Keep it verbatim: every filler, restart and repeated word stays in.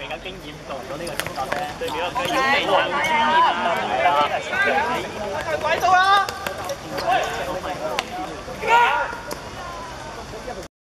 比較經驗到咗呢個感覺啫。對面個雞肉味好專業啊，係啦。鬼到啦！